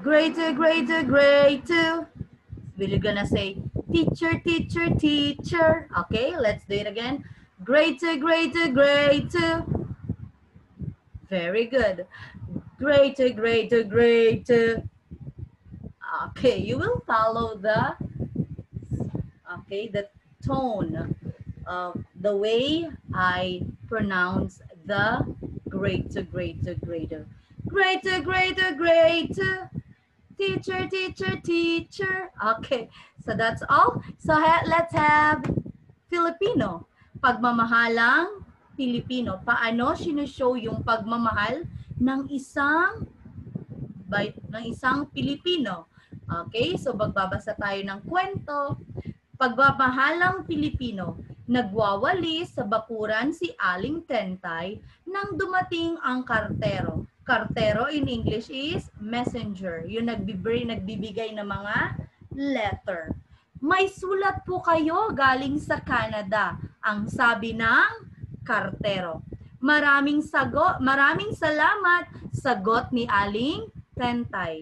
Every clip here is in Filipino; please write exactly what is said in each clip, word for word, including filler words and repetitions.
Grade two, grade two, grade two. Will you gonna say, teacher, teacher, teacher? Okay, let's do it again. Grade two, grade two, grade two. Very good. Grade two, grade two, grade two. Okay, you will follow the, okay, the tone of the way I pronounce the grade two, grade two, grade two. Grade two, grade two, grade two. Teacher, teacher, teacher. Okay, so that's all. So ha let's have Filipino. Pagmamahalang Pilipino. Paano sinushow yung pagmamahal ng isang by, ng isang Pilipino? Okay, so magbabasa tayo ng kwento. Pagmamahalang Pilipino, nagwawalis sa bakuran si Aling Tentay nang dumating ang kartero. Kartero in English is messenger. Yung nagbibigay, nagbibigay ng mga letter. May sulat po kayo galing sa Canada, ang sabi ng kartero. Maraming sagot, maraming salamat, sagot ni Aling Tentay.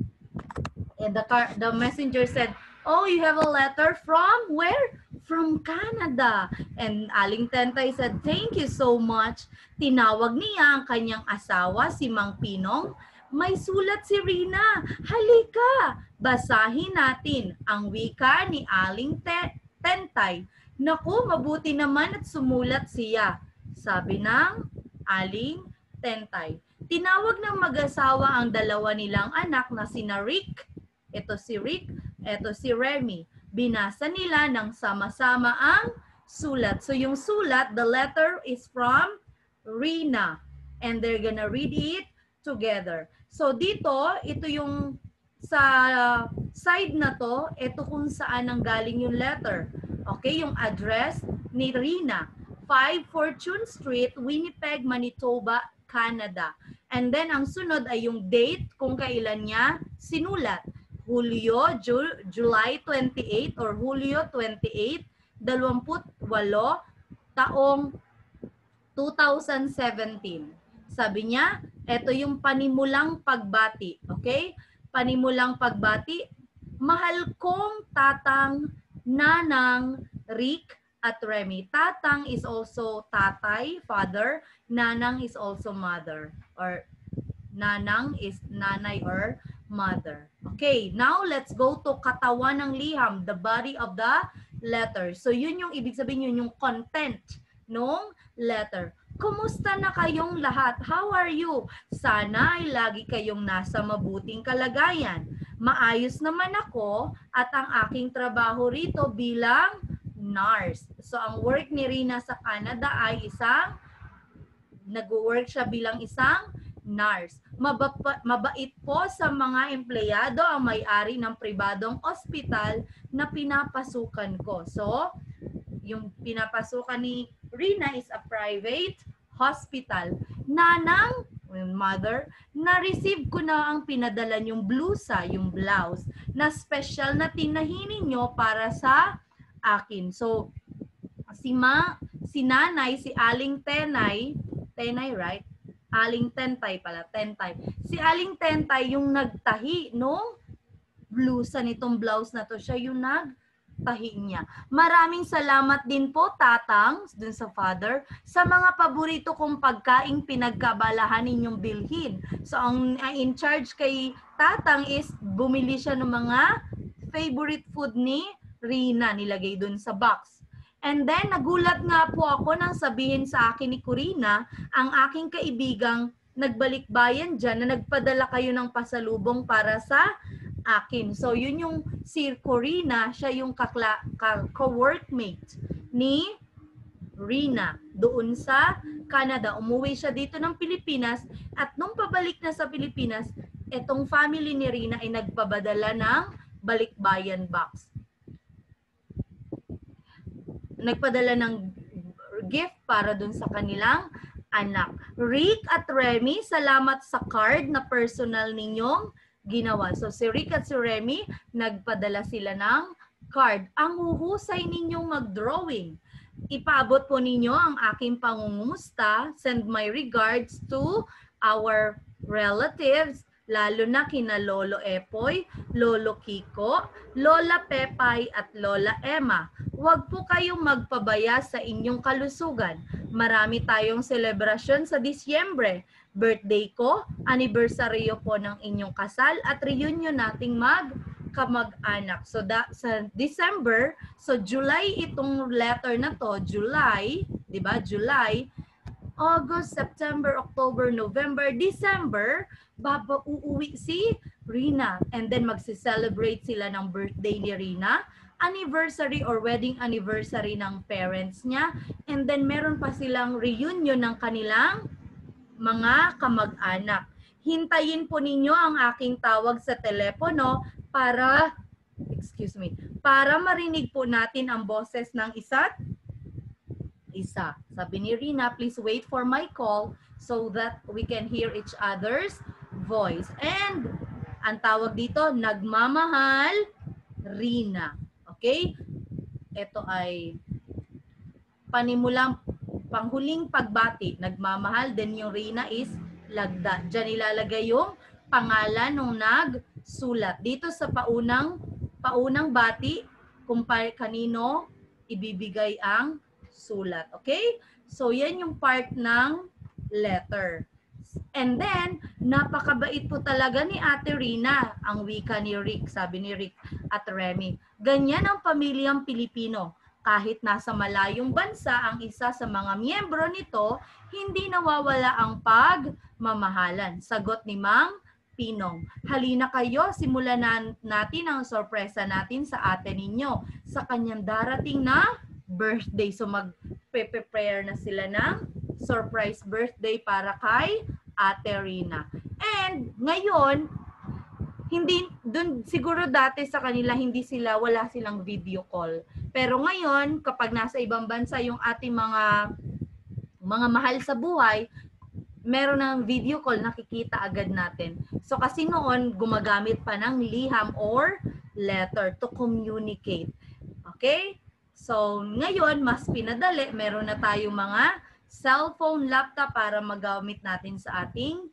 And the car, the messenger said, "Oh, you have a letter from where? From Canada." And Aling Tentay said, "Thank you so much." Tinawag niya ang kanyang asawa, si Mang Pinong. "May sulat si Rina. Halika, basahin natin ang wika ni Aling Tentay." "Naku, mabuti naman at sumulat siya," sabi ng Aling Tentay. Tinawag ng mag-asawa ang dalawa nilang anak na sina Rick, ito si Rick, ito si Remy. Binasa nila ng sama-sama ang sulat. So yung sulat, the letter is from Rina. And they're gonna read it together. So dito, ito yung sa side na to, ito kung saan ang galing yung letter. Okay, yung address ni Rina. five Fortune Street, Winnipeg, Manitoba, Canada. And then ang sunod ay yung date kung kailan niya sinulat. Hulyo, Ju July twenty-eighth or Hulyo twenty-eighth, twenty-eight, taong two thousand seventeen. Sabi niya, ito yung panimulang pagbati. Okay? Panimulang pagbati. Mahal kong tatang, nanang, Rick, at Remy. Tatang is also tatay, father. Nanang is also mother. Or nanang is nanay or mother. Okay, now let's go to katawan ng liham, the body of the letter. So yun yung ibig sabihin, yun yung content ng letter. Kumusta na kayong lahat? How are you? Sana ay lagi kayong nasa mabuting kalagayan. Maayos naman ako at ang aking trabaho rito bilang nurse. So ang work ni Rina sa Canada ay isang, nag-work siya bilang isang nurse. Mabapa, mabait po sa mga empleyado ang may-ari ng pribadong ospital na pinapasukan ko. So, yung pinapasukan ni Rina is a private hospital. Nanang, mother, na-receive ko na ang pinadala yung blusa, yung blouse, na special na tinahin nyo para sa akin. So, si ma, si nanay, si Aling Tenay, Tenay, right? Aling Tentay pala, Tentay. Si Aling Tentay yung nagtahi no blusa nitong blouse na to. Siya yung nagtahi niya. Maraming salamat din po, tatang, dun sa father, sa mga paborito kong pagkaing pinagkabalahan ninyong bilhin. So, ang uh, in charge kay tatang is bumili siya ng mga favorite food ni Rina, nilagay dun sa box. And then, nagulat nga po ako nang sabihin sa akin ni Corina, ang aking kaibigang nagbalikbayan dyan, na nagpadala kayo ng pasalubong para sa akin. So, yun yung si Corina, siya yung co-workmate ni Rina doon sa Canada. Umuwi siya dito ng Pilipinas at nung pabalik na sa Pilipinas, etong family ni Rina ay nagpabadala ng balikbayan box. Nagpadala ng gift para dun sa kanilang anak. Rick at Remy, salamat sa card na personal ninyong ginawa. So si Rick at si Remy, nagpadala sila ng card. Ang huhusay ninyong mag-drawing. Ipaabot po ninyo ang aking pangungumusta. Send my regards to our relatives, lalo na kina Lolo Epoy, Lolo Kiko, Lola Pepay at Lola Emma. Huwag po kayong magpabaya sa inyong kalusugan. Marami tayong selebrasyon sa Disyembre. Birthday ko, anibersaryo po ng inyong kasal at reunion nating mag kamag-anak. So da, sa December, so July itong letter na to, July, 'di ba? July, August, September, October, November, December, baba uuwi si Rina. And then magsi-celebrate sila ng birthday ni Rina, anniversary or wedding anniversary ng parents niya. And then meron pa silang reunion ng kanilang mga kamag-anak. Hintayin po ninyo ang aking tawag sa telepono para, excuse me, para marinig po natin ang boses ng isa't isa. Sabi ni Rina, please wait for my call so that we can hear each other's voice. And ang tawag dito, nagmamahal, Rina. Okay? Ito ay panimulang panghuling pagbati. Nagmamahal, then yung Rina is lagda. Diyan ilalagay yung pangalan ng nagsulat. Dito sa paunang paunang bati, kung pa, kanino ibibigay ang sulat. Okay? So, yan yung part ng letter. And then, napakabait po talaga ni Ate Rina, ang wika ni Rick, sabi ni Rick at Remy. Ganyan ang pamilyang Pilipino. Kahit nasa malayong bansa ang isa sa mga miyembro nito, hindi nawawala ang pagmamahalan. Sagot ni Mang Pinong. Halina kayo, simulan na natin ang sorpresa natin sa ate ninyo sa kanyang darating na birthday. So mag-prepare na sila ng surprise birthday para kay Ate Rina. And ngayon, hindi dun siguro dati sa kanila hindi sila wala silang video call. Pero ngayon, kapag nasa ibang bansa yung ating mga mga mahal sa buhay, meron ng video call, nakikita agad natin. So kasi noon gumagamit pa ng liham or letter to communicate. Okay? So, ngayon, mas pinadali, meron na tayong mga cellphone, laptop para magamit natin sa ating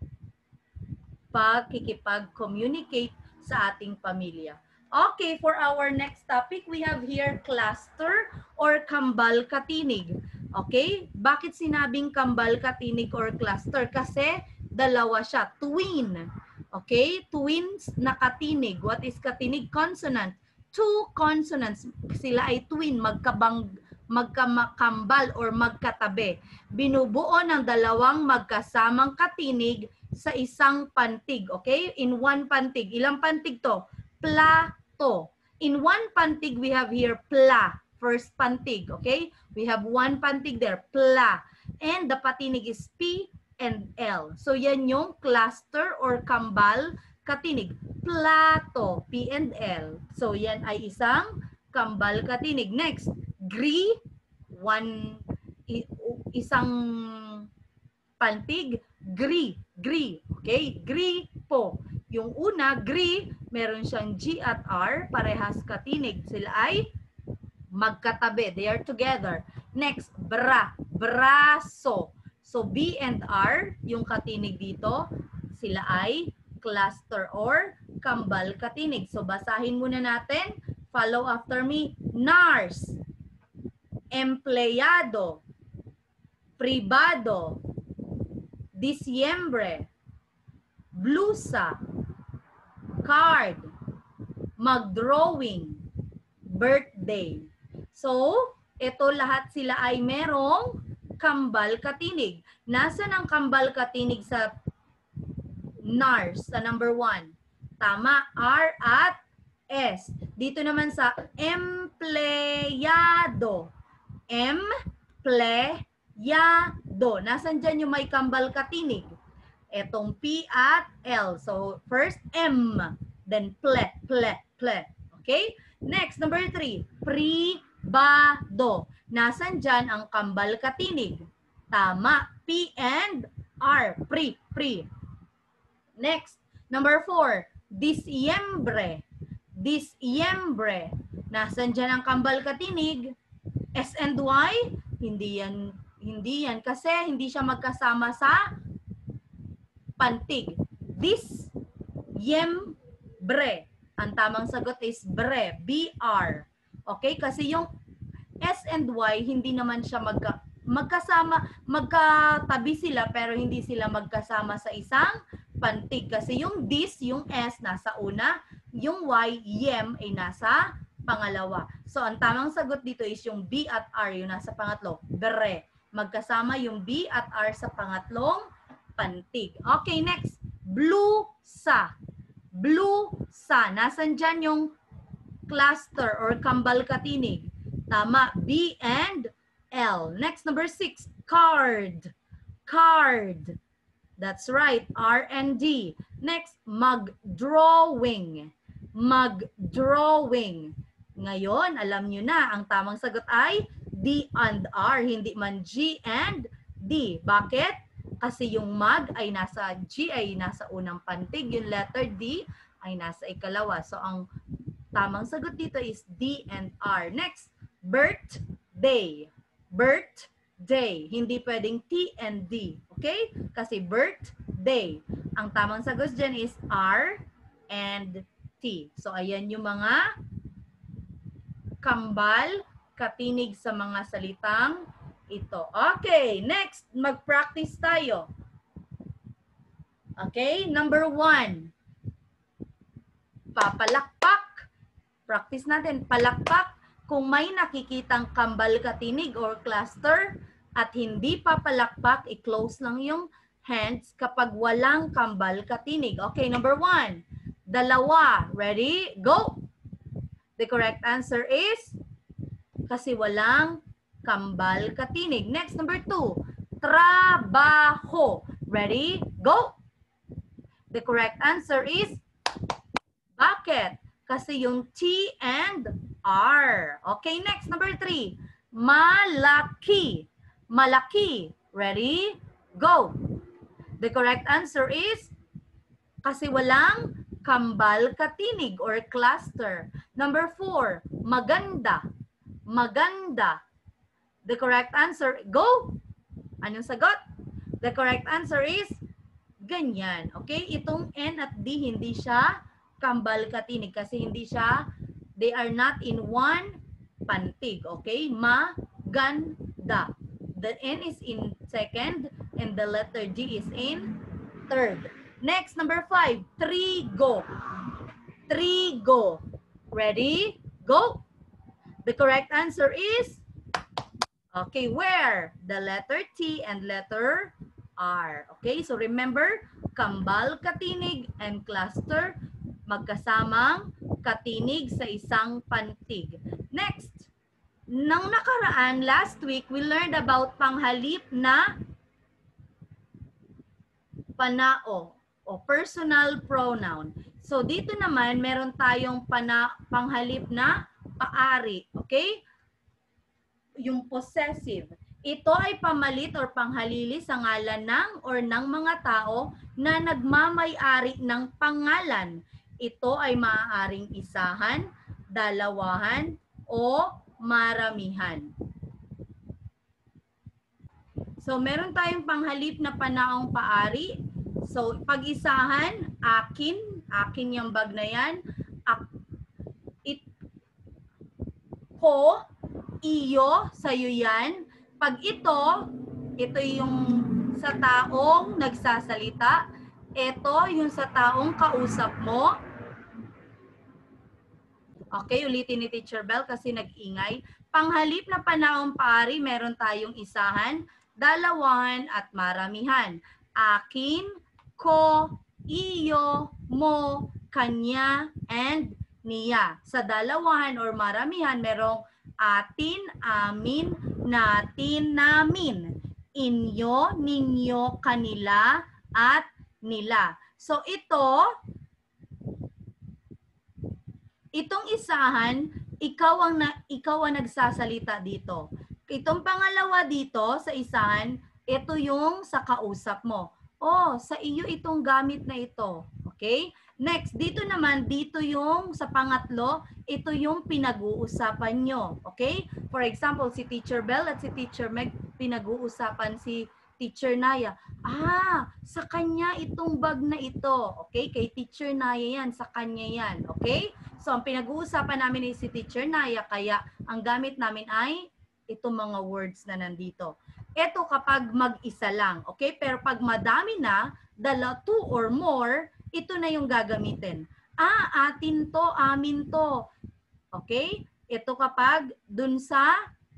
pagkikipag-communicate sa ating pamilya. Okay, for our next topic, we have here cluster or kambal katinig. Okay? Bakit sinabing kambal katinig or cluster? Kasi dalawa siya, twin. Okay? Twins na katinig. What is katinig? Consonant. Two consonants, sila ay twin, magkabang, magkamakambal or magkatabi. Binubuo ng dalawang magkasamang katinig sa isang pantig. Okay? In one pantig. Ilang pantig to? Plato. In one pantig, we have here pla. First pantig. Okay? We have one pantig there. Pla. And the patinig is P and L. So yan yung cluster or kambal katinig. Plato, P and L. So, yan ay isang kambal katinig. Next, gri, one, isang pantig, gri, gri. Okay? Gri po. Yung una, gri, meron siyang G at R, parehas katinig. Sila ay magkatabi. They are together. Next, bra, braso. So, B and R, yung katinig dito, sila ay cluster or kambal katinig. So, basahin muna natin. Follow after me. Nurse, empleyado, pribado, Disyembre, blusa, card, mag-drawing, birthday. So, ito lahat sila ay merong kambal katinig. Nasaan ang kambal katinig sa nurse, sa number one? Tama, R at S. Dito naman sa empleyado. Empleyado. Nasaan dyan yung may kambal katinig? Etong P at L. So, first M, then ple, ple, ple. Okay? Next, number three, pribado. Nasaan dyan ang kambal katinig? Tama, P and R. Pri, pri. Next, number four, Disyembre. Disyembre. Nasaan dyan ang kambal katinig? S and Y? Hindi yan, hindi yan kasi hindi siya magkasama sa pantig. This, yem, bre. Ang tamang sagot is bre, B R. Okay? Kasi yung S and Y, hindi naman siya magka, magkasama, magkatabi sila pero hindi sila magkasama sa isang pantig. Kasi yung this, yung S, nasa una, yung Y, yem, ay nasa pangalawa. So, ang tamang sagot dito is yung B at R, yung nasa pangatlo, bre. Magkasama yung B at R sa pangatlong pantig. Okay, next. Blue sa. Blue sa. Nasaan dyan yung cluster or kambal katinig? Tama. B and L. Next, number six. Card. Card. That's right. R and D. Next, mag-drawing. Mag-drawing. Ngayon, alam nyo na, ang tamang sagot ay D and R, hindi man G and D. Bakit? Kasi yung mag ay nasa G ay nasa unang pantig, yung letter D ay nasa ikalawa. So, ang tamang sagot dito is D and R. Next, birthday. Birthday. Hindi pwedeng T and D. Okay? Kasi birthday. Ang tamang sagot dyan is R and T. So, ayan yung mga kambal katinig sa mga salitang ito. Okay, next, mag-practice tayo. Okay, number one. Papalakpak. Practice natin, palakpak. Kung may nakikitang kambal katinig or cluster at hindi papalakpak, i-close lang yung hands kapag walang kambal katinig. Okay, number one. Dalawa. Ready? Go! The correct answer is kasi walang kambal katinig. Next, number two. Trabaho. Ready? Go! The correct answer is bakit? Kasi yung T and R. Okay, next, number three. Malaki. Malaki. Ready? Go! The correct answer is kasi walang kambal katinig or cluster. Number four, maganda. Maganda. The correct answer, go! Anong sagot? The correct answer is ganyan. Okay? Itong N at D, hindi siya kambal katinig kasi hindi siya, they are not in one pantig. Okay? Maganda. The N is in second and the letter D is in third. Next, number five, trigo. Trigo. Ready? Go. The correct answer is, okay, where? The letter T and letter R. Okay, so remember, kambal katinig and cluster, magkasamang katinig sa isang pantig. Next, nang nakaraan, last week, we learned about panghalip na panao o personal pronoun. So, dito naman, meron tayong pana, panghalip na paari. Okay? Yung possessive. Ito ay pamalit or panghalili sa ngalan ng or ng mga tao na nagmamay-ari ng pangalan. Ito ay maaaring isahan, dalawahan, o maramihan. So, meron tayong panghalip na panaong paari. So, pag-isahan, akin, akin yung bag na yan. Ak, it, ko, iyo, sa'yo yan. Pag ito, ito yung sa taong nagsasalita. Ito yung sa taong kausap mo. Okay, ulitin ni Teacher Bell kasi nag-ingay. Panghalip na panaong paari, meron tayong isahan, dalawahan, at maramihan. Akin, ko, iyo, mo, kanya, and niya. Sa dalawahan or maramihan, merong atin, amin, natin, namin. Inyo, ninyo, kanila, at nila. So ito, itong isahan, ikaw ang, na, ikaw ang nagsasalita dito. Itong pangalawa dito sa isahan, ito yung sa kausap mo. Oh, sa iyo itong gamit na ito. Okay? Next, dito naman, dito yung sa pangatlo, ito yung pinag-uusapan nyo. Okay? For example, si Teacher Bell at si Teacher Meg, pinag-uusapan si Teacher Naya, ah, sa kanya itong bag na ito. Okay? Kay Teacher Naya yan, sa kanya yan. Okay? So, ang pinag-uusapan namin is si Teacher Naya, kaya ang gamit namin ay itong mga words na nandito. Ito kapag mag-isa lang. Okay? Pero pag madami na, dala, two or more, ito na yung gagamitin. Ah, atin to, amin to. Okay? Ito kapag dun sa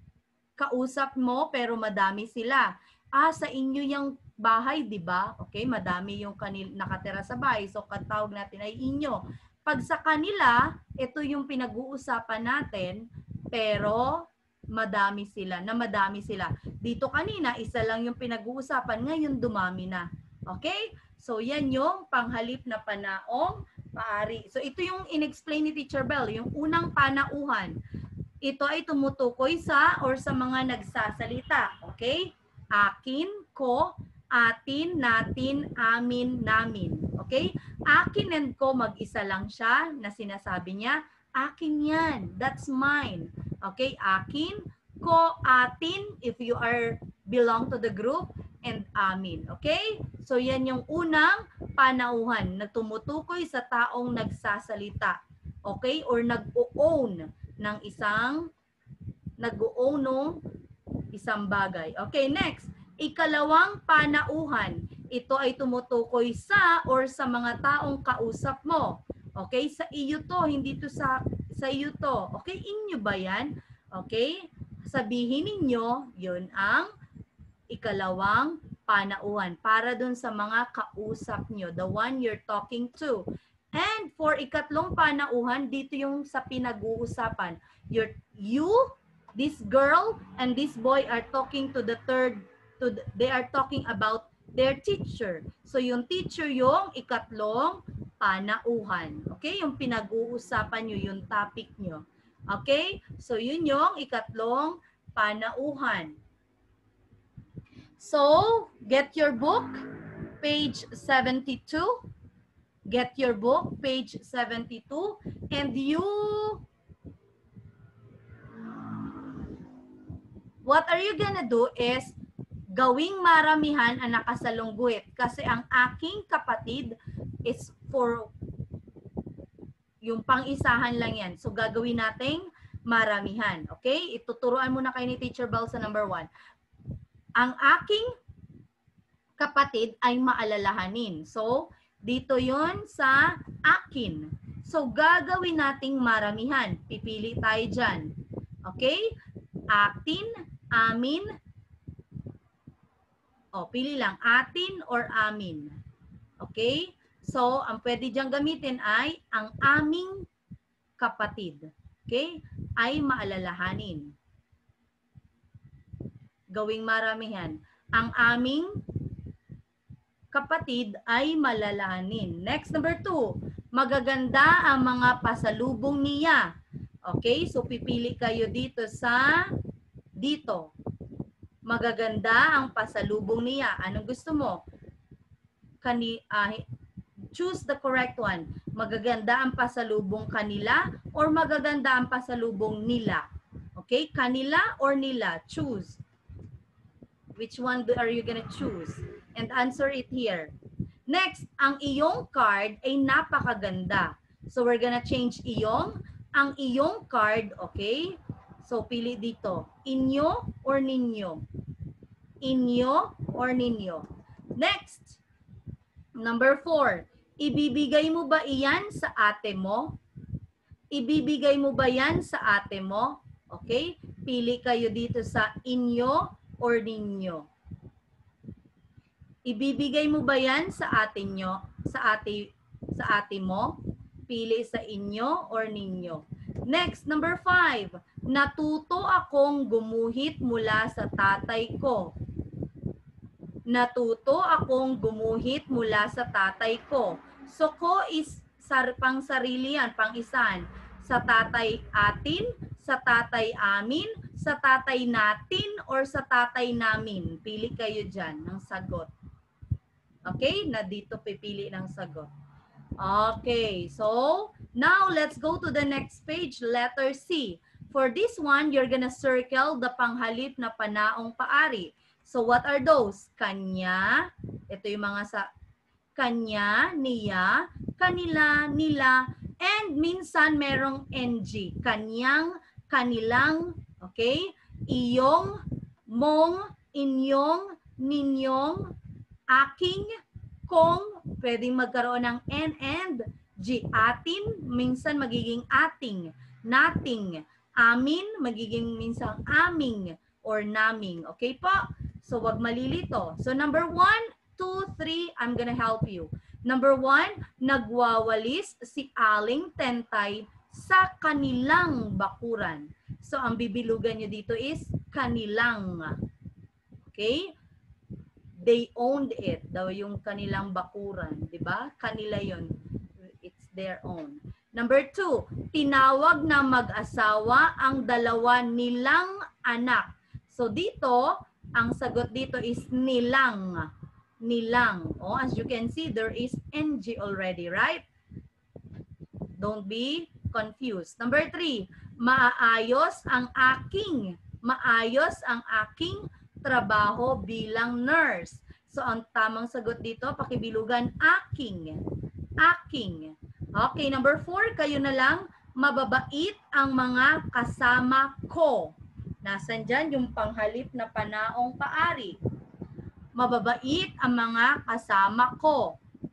kausap mo pero madami sila. Ah, sa inyo yung bahay, di ba? Okay, madami yung kanil nakatira sa bahay. So, katawag natin ay inyo. Pag sa kanila, ito yung pinag-uusapan natin, pero madami sila, na madami sila. Dito kanina, isa lang yung pinag-uusapan, ngayon dumami na. Okay? So, yan yung panghalip na panaong paari. So, ito yung in-explain ni Teacher Bell, yung unang panauhan. Ito ay tumutukoy sa or sa mga nagsasalita. Okay? Akin, ko, atin, natin, amin, namin. Okay? Akin and ko, mag-isa lang siya na sinasabi niya, akin yan. That's mine. Okay? Akin, ko, atin, if you are belong to the group, and amin. Okay? So, yan yung unang panauhan na tumutukoy sa taong nagsasalita. Okay? Or nag-o-own ng isang, nag-o-own ng isang bagay. Okay, next. Ikalawang panauhan. Ito ay tumutukoy sa or sa mga taong kausap mo. Okay, sa iyo to, hindi to sa sa iyo to. Okay, inyo ba yan? Okay, sabihin ninyo, yun ang ikalawang panauhan para dun sa mga kausap nyo, the one you're talking to. And for ikatlong panauhan, dito yung sa pinag-uusapan. You're, you, this girl, and this boy are talking to the third, to the, they are talking about their teacher. So yung teacher yung ikatlong panauhan. Okay? Yung pinag-uusapan nyo, yung topic nyo. Okay? So yun yung ikatlong panauhan. So, get your book, page seventy-two. Get your book, page seventy-two. And you, what are you gonna do is, gawing maramihan ang nakasalungguit. Kasi ang aking kapatid is for, yung pang-isahan lang yan. So, gagawin nating maramihan. Okay? Ituturuan muna kayo ni Teacher Bell sa number one. Ang aking kapatid ay maalalahanin. So, dito yon sa akin. So, gagawin nating maramihan. Pipili tayo dyan. Okay? Atin, amin. O, pili lang. Atin or amin. Okay? So, ang pwede dyan gamitin ay ang aming kapatid. Okay? Ay maalalahanin. Gawing maramihan. Ang aming kapatid ay malalahanin. Next, number two. Magaganda ang mga pasalubong niya. Okay? So, pipili kayo dito sa dito. Magaganda ang pasalubong niya. Anong gusto mo? Kani, uh, choose the correct one. Magaganda ang pasalubong kanila or magaganda ang pasalubong nila. Okay? Kanila or nila? Choose. Which one are you gonna choose? And answer it here. Next, ang iyong card ay napakaganda. So, we're gonna change iyong. Ang iyong card, okay? So, pili dito. Inyo or ninyo? Inyo or ninyo? Next, number four. Ibibigay mo ba iyan sa ate mo? Ibibigay mo ba yan sa ate mo? Okay? Pili kayo dito sa inyo or ninyo. Ibibigay mo ba yan sa ate nyo? Sa ate, sa ate mo? Pili sa inyo or ninyo. Next, number five. Natuto akong gumuhit mula sa tatay ko. Natuto akong gumuhit mula sa tatay ko. So, ko is sar, pang sarili yan, pang isan. Sa tatay atin, sa tatay amin, sa tatay natin, or sa tatay namin. Pili kayo dyan ng sagot. Okay? Na dito pipili ng sagot. Okay. So, now let's go to the next page, letter C. For this one, you're gonna circle the panghalip na panaong paari. So what are those? Kanya, ito yung mga sa kanya, niya, kanila, nila, and minsan merong N G. Kanyang, kanilang, okay? Iyong, mong, inyong, ninyong, aking, kong, pwedeng magkaroon ng N and G. Atin, minsan magiging ating, nating, amin, magiging minsan aming, or naming. Okay po? So, wag malilito. So, number one, two, three, I'm gonna help you. Number one, nagwawalis si Aling Tentay sa kanilang bakuran. So, ang bibilugan nyo dito is kanilang. Okay? They owned it. Daw yung kanilang bakuran. Diba? Kanila yon. It's their own. Number two, tinawag na mag-asawa ang dalawa nilang anak. So, dito, ang sagot dito is nilang. Nilang. Oh, as you can see, there is N G already, right? Don't be confused. Number three, maayos ang aking, maayos ang aking trabaho bilang nurse. So, ang tamang sagot dito, pakibilugan, aking. Aking. Okay, number four, kayo na lang, mababait ang mga kasama ko. Nasaan dyan yung panghalip na panaong paari? Mababait ang mga kasama ko.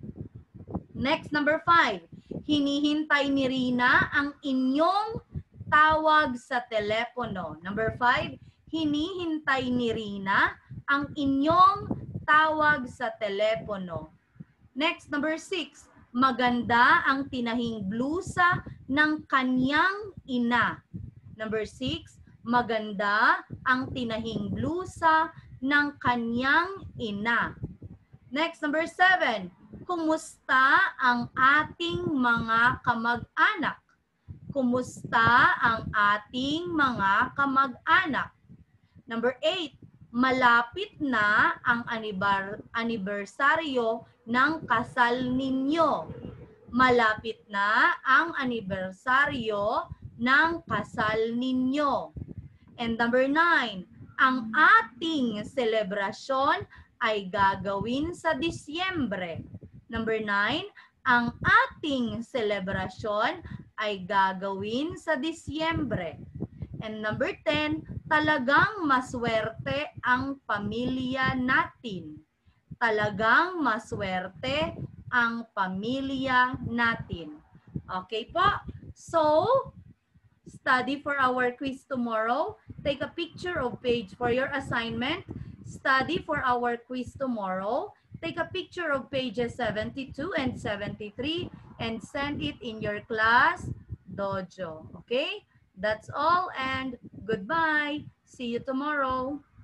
Next, number five. Hinihintay ni Rina ang inyong tawag sa telepono. Number five. Hinihintay ni Rina ang inyong tawag sa telepono. Next, number six. Maganda ang tinahing blusa ng kanyang ina. Number six. Maganda ang tinahing blusa ng kanyang ina. Next, number seven. Kumusta ang ating mga kamag-anak? Kumusta ang ating mga kamag-anak? Number eight. Malapit na ang anibar anibersaryo ng kasal ninyo. Malapit na ang anibersaryo ng kasal ninyo. And number nine. Ang ating selebrasyon ay gagawin sa Disyembre. Number nine, ang ating selebrasyon ay gagawin sa Disyembre. And number ten, talagang maswerte ang pamilya natin. Talagang maswerte ang pamilya natin. Okay po? So, study for our quiz tomorrow. Take a picture of page for your assignment. Study for our quiz tomorrow. Take a picture of pages seventy-two and seventy-three and send it in your class dojo. Okay? That's all and goodbye. See you tomorrow.